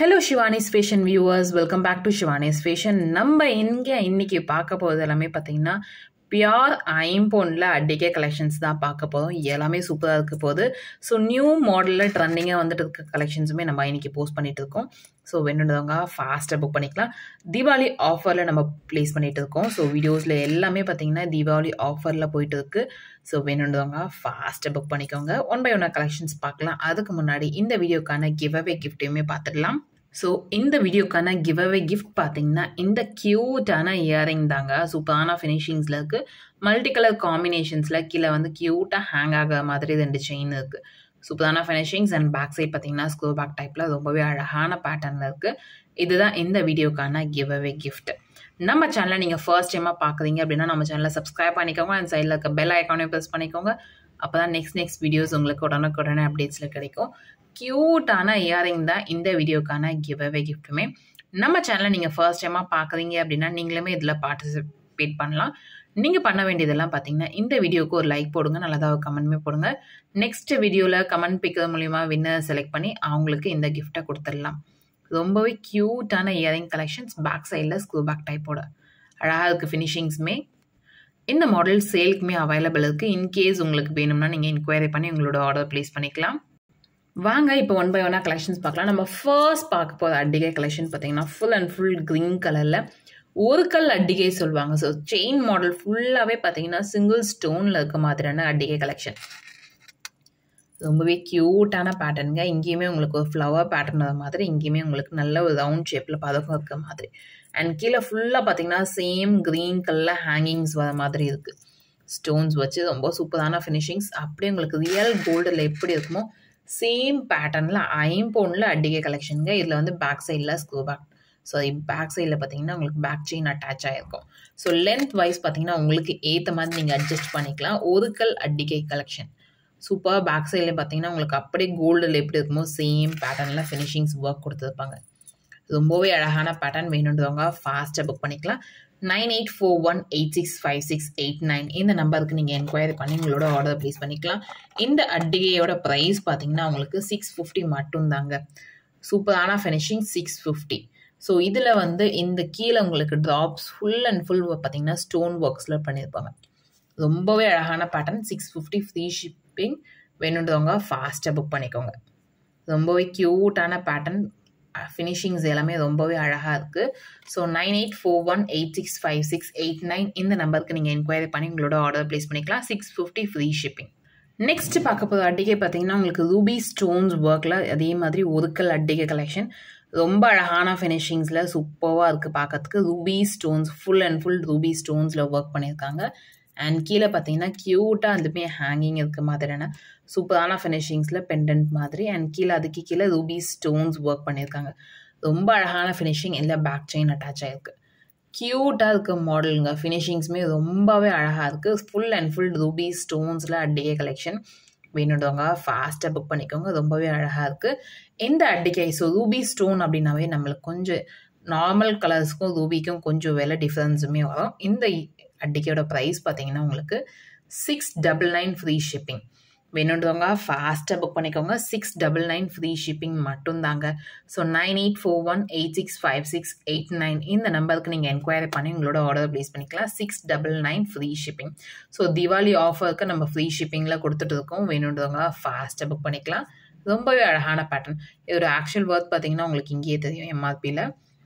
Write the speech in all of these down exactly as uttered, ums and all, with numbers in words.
Hello Shivani's Fashion viewers, welcome back to Shivani's Fashion. நம்ம இங்க இன்னைக்கு பார்க்க போறது எல்லாமே பாத்தீங்கன்னா பியூர் ஐம்பொன்ல அடிகே கலெக்ஷன்ஸ் தான் பார்க்க போறோம். எல்லாமே சூப்பரா இருக்க போகுது. ஸோ நியூ மாடல்ல ட்ரெண்டிங்கா வந்துட்டு இருக்க கலெக்ஷன்ஸுமே நம்ம இன்னைக்கு போஸ்ட் பண்ணிட்டு இருக்கோம். ஸோ வேணுன்றவங்க ஃபாஸ்ட்டாக புக் பண்ணிக்கலாம். தீபாவளி ஆஃபரில் நம்ம ப்ளேஸ் பண்ணிட்டு இருக்கோம். ஸோ வீடியோஸில் எல்லாமே பார்த்தீங்கன்னா தீபாவளி ஆஃபரில் போயிட்டு இருக்கு. ஸோ வேணுன்றவங்க ஃபாஸ்ட்டாக புக் பண்ணிக்கோங்க. ஒன் பை ஒன்னாக கலெக்ஷன்ஸ் பார்க்கலாம். அதுக்கு முன்னாடி இந்த வீடியோக்கான கிவ் அவே கிஃப்ட்டையுமே பார்த்துடலாம். ஸோ இந்த வீடியோக்கான கிவ் அவே கிஃப்ட் பார்த்தீங்கன்னா இந்த க்யூட்டான இயரிங் தாங்க. சூப்பரான ஃபினிஷிங்ஸில் இருக்குது. மல்டி கலர் காம்பினேஷன்ஸில் கீழே வந்து க்யூட்டாக ஹேங் ஆகிற மாதிரி ரெண்டு செயின் இருக்குது. சூப்பரான ஃபினிஷிங்ஸ் அண்ட் பேக் சைட் பார்த்தீங்கன்னா ஸ்க்ரூ பேக் டைப்பில் ரொம்பவே அழகான பேட்டர்னில் இருக்குது. இதுதான் இந்த வீடியோக்கான கிவ் அவே கிஃப்ட். நம்ம சேனலை நீங்கள் ஃபர்ஸ்ட் டைமாக பார்க்குறீங்க அப்படின்னா நம்ம சேனலை சப்ஸ்கிரைப் பண்ணிக்கோங்க. அண்ட் சைடில் இருக்க பெல் ஐக்கானையும் ப்ரெஸ் பண்ணிக்கோங்க. அப்போ தான் நெக்ஸ்ட் நெக்ஸ்ட் வீடியோஸ் உங்களுக்கு உடனுக்குடனே அப்டேட்ஸில் கிடைக்கும். க்யூட்டான இயரிங் தான் இந்த வீடியோக்கான கிவ் அவே கிஃப்ட்டுமே. நம்ம சேனலை நீங்கள் ஃபர்ஸ்ட் டைமாக பார்க்குறீங்க அப்படின்னா நீங்களுமே இதில் பார்ட்டிசிபேட் பண்ணலாம். நீங்கள் பண்ண வேண்டியதெல்லாம் பார்த்தீங்கன்னா இந்த வீடியோக்கு ஒரு லைக் போடுங்க, நல்லதாக ஒரு கமெண்ட்மே போடுங்க. நெக்ஸ்ட் வீடியோவில் கமெண்ட் பிக்கிறது மூலிமா வின்னர் செலக்ட் பண்ணி அவங்களுக்கு இந்த கிஃப்ட்டை கொடுத்துடலாம். ரொம்பவே க்யூட்டான இயரிங் கலெக்ஷன்ஸ், பேக் சைடில் ஸ்க்ரூ பேக் டைப்போட அழகாக இருக்குது. ஃபினிஷிங்ஸுமே இந்த மாடல் சேலுக்குமே அவைலபிள் இருக்குது. இன்கேஸ் உங்களுக்கு வேணும்னா நீங்கள் என்கொயரி பண்ணி உங்களோட ஆர்டர் ப்ளேஸ் பண்ணிக்கலாம். வாங்க இப்போ ஒன் பை ஒன்னாக கலெக்ஷன்ஸ் பார்க்கலாம். நம்ம ஃபர்ஸ்ட் பார்க்க போகிற அட்டிகை கலெக்ஷன் பார்த்தீங்கன்னா ஃபுல் அண்ட் ஃபுல் க்ரீன் கலரில் ஒரு கல் அட்டிகை சொல்லுவாங்க. ஸோ செயின் மாடல் ஃபுல்லாகவே பார்த்தீங்கன்னா சிங்கிள் ஸ்டோனில் இருக்க மாதிரியான அட்டிகை கலெக்ஷன். ரொம்பவே க்யூட்டான பேட்டர்னுங்க. இங்கேயுமே உங்களுக்கு ஒரு ஃப்ளவர் பேட்டர்ன் வர மாதிரி, இங்கேயுமே உங்களுக்கு நல்ல ஒரு ரவுண்ட் ஷேப்பில் பதக்கம் இருக்க மாதிரி. அண்ட் கீழே ஃபுல்லாக பார்த்தீங்கன்னா சேம் க்ரீன் கலரில் ஹேங்கிங்ஸ் வர மாதிரி இருக்குது. ஸ்டோன்ஸ் வச்சு ரொம்ப சூப்பரான ஃபினிஷிங்ஸ். அப்படியே உங்களுக்கு ரியல் கோல்டில் எப்படி இருக்குமோ சேம் பேட்டர்னில் ஐம்பொன்ல அட்டிகை கலெக்ஷனுங்க. இதில் வந்து பேக் சைடில் ஸ்க்ரூ பேக், சாரி பேக் சைடில் பார்த்தீங்கன்னா உங்களுக்கு பேக் செயின் அட்டாச் ஆகிருக்கும். ஸோ லென்த் வைஸ் பார்த்தீங்கன்னா உங்களுக்கு ஏற்ற மாதிரி நீங்கள் அட்ஜஸ்ட் பண்ணிக்கலாம். ஒரு கல் அட்டிகை கலெக்ஷன் சூப்பர். பேக் சைடில் பார்த்தீங்கன்னா உங்களுக்கு அப்படியே கோல்டில் எப்படி இருக்குமோ சேம் பேட்டர்னில் ஃபினிஷிங்ஸ் ஒர்க் கொடுத்துருப்பாங்க. ரொம்பவே அழகான பேட்டர்ன். வேணுன்றவங்க ஃபாஸ்ட்டாக புக் பண்ணிக்கலாம். Nine eight four one eight six five six eight nine இந்த நம்பருக்கு நீங்கள் என்கொயரி பண்ணி உங்களோட ஆர்டர் ப்ளேஸ் பண்ணிக்கலாம். இந்த அட்டிகையோட ப்ரைஸ் பார்த்தீங்கன்னா உங்களுக்கு சிக்ஸ் ஃபிஃப்டி மட்டும்தாங்க. சூப்பரான ஃபினிஷிங் சிக்ஸ் ஃபிஃப்டி. ஸோ இதில் வந்து இந்த கீழே உங்களுக்கு ட்ராப்ஸ் ஃபுல் அண்ட் ஃபுல் பார்த்தீங்கன்னா ஸ்டோன் ஒர்க்ஸில் பண்ணியிருப்பாங்க. ரொம்பவே அழகான pattern. Six fifty free shipping. வேணுன்றவங்க ஃபாஸ்ட்டாக புக் பண்ணிக்கோங்க. ரொம்பவே க்யூட்டான பேட்டர்ன். ஃபினிஷிங்ஸ் எல்லாமே ரொம்பவே அழகாக இருக்குது. So nine eight four one eight six five six eight nine இந்த நம்பருக்கு நீங்கள் என்கொயரி பண்ணி உங்களோட ஆர்டர் ப்ளேஸ் பண்ணிக்கலாம். Six fifty free shipping. Next பார்க்க போகிற அட்டிகை பார்த்தீங்கன்னா உங்களுக்கு ரூபி ஸ்டோன்ஸ் ஒர்க்கில் அதே மாதிரி ஒருக்கல் அட்டிகை கலெக்ஷன். ரொம்ப அழகான ஃபினிஷிங்ஸில் சூப்பராக இருக்குது பார்க்கறதுக்கு. Ruby stones full and full ruby ஸ்டோன்ஸில் ஒர்க் பண்ணியிருக்காங்க. அண்ட் கீழே பார்த்தீங்கன்னா க்யூட்டாக அதுமே ஹேங்கிங் இருக்க மாதிரியான சூப்பரான ஃபினிஷிங்ஸில் பெண்டன்ட் மாதிரி. அண்ட் கீழே அதுக்கு கீழே ரூபி ஸ்டோன்ஸ் ஒர்க் பண்ணியிருக்காங்க. ரொம்ப அழகான ஃபினிஷிங். இல்லை பேக் செயின் அட்டாச் ஆகிருக்கு. க்யூட்டாக இருக்க மாடலுங்க. ஃபினிஷிங்ஸுமே ரொம்பவே அழகாக இருக்குது. ஃபுல் அண்ட் ஃபுல் ரூபி ஸ்டோன்ஸில் அட்டிகை கலெக்ஷன். வேணுன்றவங்க ஃபாஸ்ட்டாக புக் பண்ணிக்கோங்க. ரொம்பவே அழகாக இருக்குது இந்த அட்டிகை. ஸோ ரூபி ஸ்டோன் அப்படின்னாவே நம்மளுக்கு கொஞ்சம் நார்மல் கலர்ஸ்க்கும் ரூபிக்கும் கொஞ்சம் விலை டிஃப்ரென்ஸுமே வரும். இந்த அட்டிகையோட ப்ரைஸ் பார்த்தீங்கன்னா உங்களுக்கு six double nine free shipping. வேணுன்றவங்க ஃபாஸ்ட்டாக புக் பண்ணிக்கோங்க. Six double nine free shipping மட்டும்தாங்க. So nine eight four one eight six five six eight nine இந்த நம்பருக்கு நீங்கள் என்கொயரி பண்ணி உங்களோட ஆர்டர் ப்ளேஸ் பண்ணிக்கலாம். Six double nine free shipping. So Deepavali ஆஃபருக்கு நம்ம ஃப்ரீ ஷிப்பிங்கில் கொடுத்துட்டு இருக்கோம். வேணுன்றவங்க ஃபாஸ்ட்டாக புக் பண்ணிக்கலாம். ரொம்பவே அழகான பேட்டர்ன். இதோட ஆக்சுவல் ஒர்க் பார்த்தீங்கன்னா உங்களுக்கு இங்கேயே தெரியும். எம்ஆர்பியில்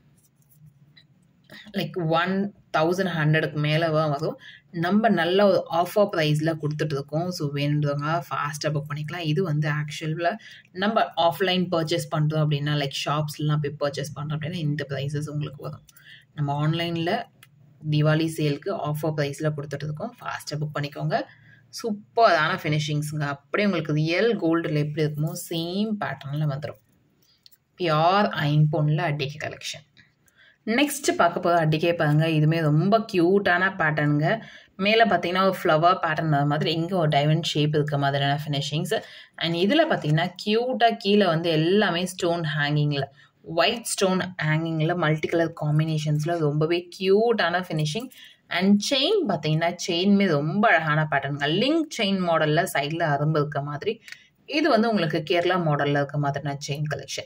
லைக் ஒன் தௌசண்ட் ஹண்ட்ரடுக்கு மேலே வரும். நம்ம நல்ல ஒரு ஆஃபர் ப்ரைஸில் கொடுத்துட்டு இருக்கோம். ஸோ வேணுன்றவங்க ஃபாஸ்ட்டாக புக் பண்ணிக்கலாம். இது வந்து ஆக்சுவலில் நம்ம ஆஃப்லைன் பர்ச்சேஸ் பண்ணுறோம் அப்படின்னா லைக் ஷாப்ஸ்லாம் போய் பர்ச்சேஸ் பண்ணுறோம் அப்படின்னா இந்த ப்ரைஸஸ் உங்களுக்கு வரும். நம்ம ஆன்லைனில் தீபாவளி சேலுக்கு ஆஃபர் ப்ரைஸில் கொடுத்துட்டு இருக்கோம். ஃபாஸ்ட்டாக புக் பண்ணிக்கோங்க. சூப்பரான ஃபினிஷிங்ஸுங்க. அப்படியே உங்களுக்கு ரியல் கோல்டில் எப்படி இருக்குமோ சேம் பேட்டர்னில் வந்துடும். பியூர் ஐம்பொன்ல அட்டிகை கலெக்ஷன். நெக்ஸ்ட் பார்க்க போகிற அட்டிகை பாருங்க. இதுவுமே ரொம்ப க்யூட்டான பேட்டர்னுங்க. மேலே பார்த்தீங்கன்னா ஒரு ஃப்ளவர் பேட்டர்ன் வர மாதிரி, இங்கே ஒரு டைமண்ட் ஷேப் இருக்க மாதிரியான ஃபினிஷிங்ஸ். அண்ட் இதில் பார்த்தீங்கன்னா க்யூட்டாக கீழே வந்து எல்லாமே ஸ்டோன் ஹேங்கிங்கில், ஒயிட் ஸ்டோன் ஹேங்கிங்கில் மல்டி கலர் காம்பினேஷன்ஸில் ரொம்பவே க்யூட்டான ஃபினிஷிங். அண்ட் செயின் பார்த்தீங்கன்னா செயின்மே ரொம்ப அழகான பேட்டர்னுங்க. லிங்க் செயின் மாடலில் சைடில் அரும்பு இருக்க மாதிரி. இது வந்து உங்களுக்கு கேரளா மாடலில் இருக்க மாதிரியான செயின் கலெக்ஷன்.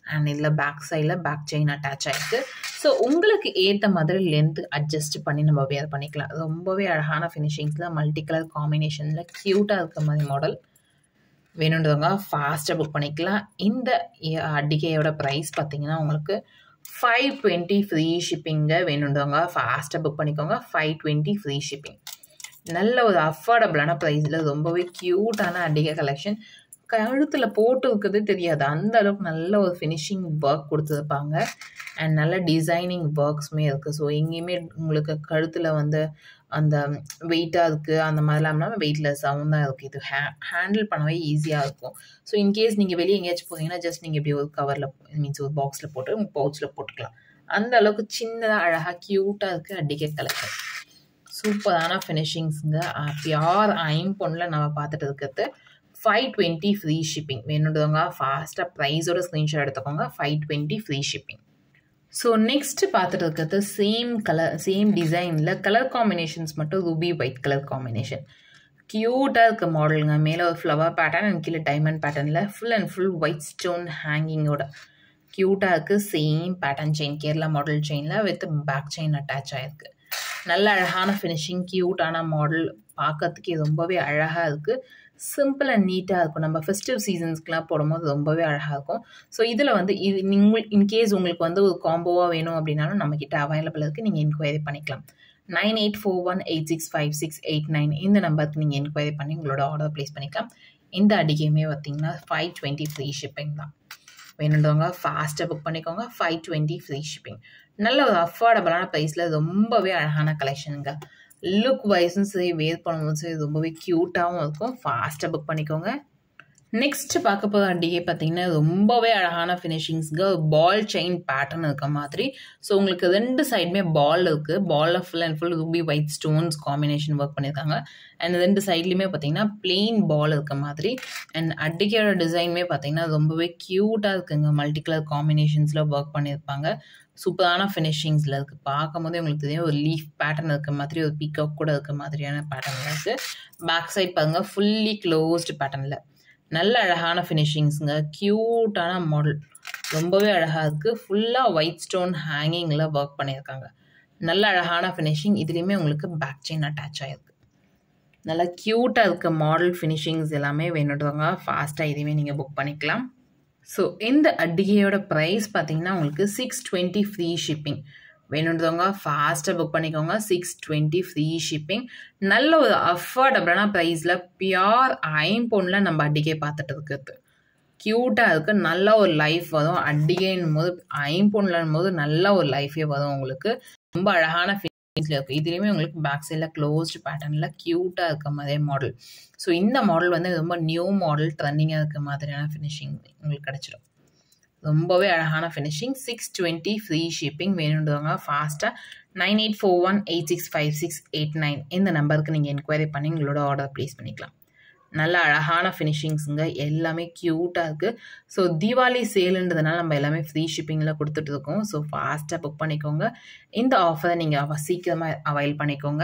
அண்ட் இதில் பேக் சைடில் பேக் செயின் அட்டாச் ஆகிருக்கு. ஸோ உங்களுக்கு ஏற்ற மாதிரி லென்த் அட்ஜஸ்ட் பண்ணி நம்ம வேர் பண்ணிக்கலாம். ரொம்பவே அழகான ஃபினிஷிங்ஸில் மல்டி கலர் காம்பினேஷனில் க்யூட்டாக இருக்க மாதிரி மாடல் வேணுன்றவங்க ஃபாஸ்ட்டாக புக் பண்ணிக்கலாம். இந்த அடிகையோட ப்ரைஸ் பார்த்தீங்கன்னா உங்களுக்கு ஃபைவ் டுவெண்ட்டி ஃப்ரீ ஷிப்பிங்க வேணுன்றவங்க ஃபாஸ்ட்டாக புக் பண்ணிக்கோங்க. Five twenty free shipping. நல்ல ஒரு அஃபோர்டபுளான ப்ரைஸில் ரொம்பவே க்யூட்டான அடிகை கலெக்ஷன். கழுத்தில் போட்டு இருக்கிறதே தெரியாது, அந்த அளவுக்கு நல்ல ஒரு ஃபினிஷிங் ஒர்க் கொடுத்துருப்பாங்க. அண்ட் நல்ல டிசைனிங் ஒர்க்ஸுமே இருக்குது. ஸோ எங்கேயுமே உங்களுக்கு கழுத்தில் வந்து அந்த வெயிட்டாக இருக்குது அந்த மாதிரிலாம் இல்லாமல் வெயிட்லெஸ்ஸாகவும் தான் இருக்குது. இது ஹே ஹேண்டில் பண்ணவே ஈஸியாக இருக்கும். ஸோ இன்கேஸ் நீங்கள் வெளியே எங்கேயாச்சும் போனீங்கன்னா ஜஸ்ட் நீங்கள் இப்படி ஒரு கவரில் மீன்ஸ் ஒரு பாக்ஸில் போட்டு உங்கள் பவுச்சில் போட்டுக்கலாம். அந்த அளவுக்கு சின்னதாக அழகாக க்யூட்டாக இருக்குது அடிகை கலெக்ஷன். சூப்பரான ஃபினிஷிங்ஸுங்க. பியோர் ஐம்பொன்னில் நம்ம பார்த்துட்டு இருக்கிறது ஃபைவ் டுவெண்ட்டி ஃப்ரீ ஷிப்பிங் வேணுன்றவங்க ஃபாஸ்ட்டாக ப்ரைஸோட ஸ்க்ரீன்ஷாட் எடுத்துக்கோங்க. Five twenty free shipping. So next பார்த்துட்டு இருக்கிறது சேம் கலர் சேம் டிசைனில் கலர் காம்பினேஷன்ஸ் மட்டும் ரூபி ஒயிட் கலர் காம்பினேஷன். க்யூட்டாக இருக்க மாடலுங்க. மேலே ஒரு ஃப்ளவர் பேட்டர்ன் அண்ட் கீழே டைமண்ட் பேட்டர்னில் full and full white stone ஹேங்கிங்கோட க்யூட்டாக இருக்குது. Same pattern chain Kerala model செயினில் வித் பேக் செயின் அட்டாச் ஆகிருக்கு. நல்ல அழகான ஃபினிஷிங், க்யூட்டான மாடல், பார்க்கறதுக்கே ரொம்பவே அழகாக இருக்குது. சிம்பிள் அண்ட் நீட்டாக இருக்கும். நம்ம ஃபெஸ்டிவ் சீசன்ஸ்க்குலாம் போடும்போது ரொம்பவே அழகாக இருக்கும். ஸோ இதில் வந்து இது நீங்கள் இன்கேஸ் உங்களுக்கு வந்து ஒரு காம்போவாக வேணும் அப்படின்னாலும் நம்மக்கிட்ட அவைலபிள் இருக்குது. நீங்கள் என்கொயரி பண்ணிக்கலாம். Nine eight four one eight six five six eight nine இந்த நம்பருக்கு நீங்கள் என்கொயரி பண்ணி உங்களோட ஆர்டர் ப்ளேஸ் பண்ணிக்கலாம். இந்த அடிக்கையுமே பார்த்தீங்கன்னா ஃபைவ் டுவெண்ட்டி ஃப்ரீ ஷிப்பிங் தான். வேணுன்றவங்க ஃபாஸ்ட்டாக புக் பண்ணிக்கோங்க. Five twenty free shipping. நல்ல ஒரு அஃபோர்டபுளான ப்ரைஸில் ரொம்பவே அழகான கலெக்ஷனுங்க. லுக் வைஸும் சரி வேர் பண்ணும்போது சரி ரொம்பவே க்யூட்டாகவும் இருக்கும். ஃபாஸ்ட்டாக புக் பண்ணிக்கோங்க. நெக்ஸ்ட்டு பார்க்க போகிற அடிகை பார்த்தீங்கன்னா ரொம்பவே அழகான ஃபினிஷிங்ஸ்ங்க. பால் செயின் பேட்டர்ன் இருக்க மாதிரி. ஸோ உங்களுக்கு ரெண்டு சைடுமே பால் இருக்குது. பாலில் full and full ruby white stones combination work பண்ணியிருக்காங்க. அண்ட் ரெண்டு சைட்லேயுமே பார்த்தீங்கன்னா பிளெயின் பால் இருக்க மாதிரி. அண்ட் அடிக்கையோட டிசைனுமே பார்த்தீங்கன்னா ரொம்பவே க்யூட்டாக இருக்குங்க. மல்டி கலர் காம்பினேஷன்ஸில் ஒர்க் பண்ணியிருப்பாங்க. சூப்பரான ஃபினிஷிங்ஸில் இருக்குது. பார்க்கும் போதே உங்களுக்கு தெரியும் ஒரு லீஃப் பேட்டர்ன் இருக்க மாதிரி, ஒரு பீகாக் கூட இருக்க மாதிரியான பேட்டர்னில் இருக்குது. பேக் சைட் பாருங்கள் ஃபுல்லி க்ளோஸ்டு பேட்டர்னில். நல்ல அழகான ஃபினிஷிங்ஸுங்க. க்யூட்டான மாடல் ரொம்பவே அழகாக இருக்குது. ஃபுல்லாக ஒயிட் ஸ்டோன் ஹேங்கிங்கில் ஒர்க் பண்ணியிருக்காங்க. நல்ல அழகான ஃபினிஷிங். இதுலேயுமே உங்களுக்கு பேக் செயின் அட்டாச் ஆகிருக்கு. நல்லா க்யூட்டாக இருக்க மாடல் ஃபினிஷிங்ஸ் எல்லாமே வேணுன்றவங்க ஃபாஸ்ட்டாக இதுவுமே நீங்கள் புக் பண்ணிக்கலாம். ஸோ இந்த அடிகையோட ப்ரைஸ் பார்த்தீங்கன்னா உங்களுக்கு சிக்ஸ் டுவெண்ட்டி ஃப்ரீ ஷிப்பிங் வேணுன்றவங்க ஃபாஸ்ட்டாக புக் பண்ணிக்கோங்க. Six twenty free shipping. நல்ல ஒரு அஃபோர்டபுளான ப்ரைஸில் பியோர் ஐம்பொன்னில் நம்ம அடிகை பார்த்துட்டு இருக்கிறது க்யூட்டாக இருக்குது. நல்ல ஒரு லைஃப் வரும். அடிகைன்னும் போது ஐம்பொன்னில் போது நல்ல ஒரு லைஃபே வரும் உங்களுக்கு. ரொம்ப அழகான ஃபினிஷிங்ஸில் இருக்குது. இதுலேயுமே உங்களுக்கு பேக் சைடில் க்ளோஸ்டு பேட்டர்னில் க்யூட்டாக இருக்க மாதிரியே மாடல். ஸோ இந்த மாடல் வந்து ரொம்ப நியூ மாடல், ட்ரெண்டிங்காக இருக்க மாதிரியான ஃபினிஷிங் உங்களுக்கு கிடச்சிடும். ரொம்பவே அழகான finishing. Six twenty free shipping வேணுன்றவங்க ஃபாஸ்ட்டாக nine eight four one eight six five six eight nine இந்த நம்பருக்கு நீங்கள் என்கொயரி பண்ணி உங்களோட ஆர்டர் ப்ளேஸ் பண்ணிக்கலாம். நல்ல அழகான ஃபினிஷிங்ஸுங்க. எல்லாமே க்யூட்டாக இருக்குது. ஸோ தீபாவளி சேலுன்றதுனால நம்ம எல்லாமே ஃப்ரீ ஷிப்பிங்கில் கொடுத்துட்ருக்கோம். ஸோ ஃபாஸ்ட்டாக புக் பண்ணிக்கோங்க. இந்த ஆஃபரை நீங்கள் சீக்கிரமாக அவைல் பண்ணிக்கோங்க.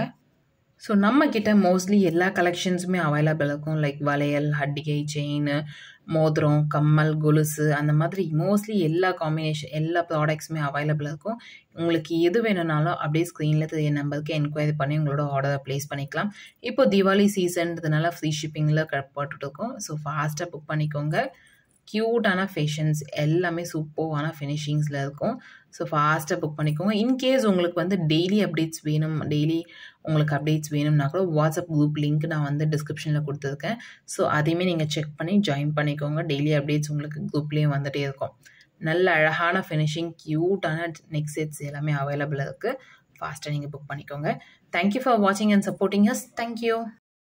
ஸோ நம்மக்கிட்ட மோஸ்ட்லி எல்லா கலெக்ஷன்ஸுமே அவைலபிள் இருக்கும். லைக் வளையல், அடிகை, செயின், மோதிரம், கம்மல், கொலுசு அந்த மாதிரி மோஸ்ட்லி எல்லா காம்பினேஷன் எல்லா ப்ராடக்ட்ஸுமே அவைலபிள் இருக்கும். உங்களுக்கு எது வேணும்னாலும் அப்படியே ஸ்க்ரீனில் தெரிய நம்பருக்கு என்கொயரி பண்ணி உங்களோட ஆர்டரை ப்ளேஸ் பண்ணிக்கலாம். இப்போ தீபாவளி சீசன்றதுனால ஃப்ரீ ஷிப்பிங்கில் போட்டுட்ருக்கோம். ஸோ ஃபாஸ்ட்டாக புக் பண்ணிக்கோங்க. க்யூட்டான ஃபேஷன்ஸ் எல்லாமே சூப்பரான ஃபினிஷிங்ஸில் இருக்கும். ஸோ ஃபாஸ்ட்டாக புக் பண்ணிக்கோங்க. இன்கேஸ் உங்களுக்கு வந்து டெய்லி அப்டேட்ஸ் வேணும், டெய்லி உங்களுக்கு அப்டேட்ஸ் வேணும்னா கூட வாட்ஸ்அப் குரூப் லிங்க் நான் வந்து டிஸ்கிரிப்ஷனில் கொடுத்துருக்கேன். ஸோ அதையுமே நீங்கள் செக் பண்ணி ஜாயின் பண்ணிக்கோங்க. டெய்லி அப்டேட்ஸ் உங்களுக்கு குரூப்லேயும் வந்துகிட்டே இருக்கும். நல்ல அழகான ஃபினிஷிங், க்யூட்டான நெக் செட்ஸ் எல்லாமே அவைலபிள் இருக்குது. ஃபாஸ்ட்டாக நீங்கள் புக் பண்ணிக்கோங்க. தேங்க்யூ ஃபார் வாட்சிங் அண்ட் சப்போர்ட்டிங் அஸ். தேங்க்யூ.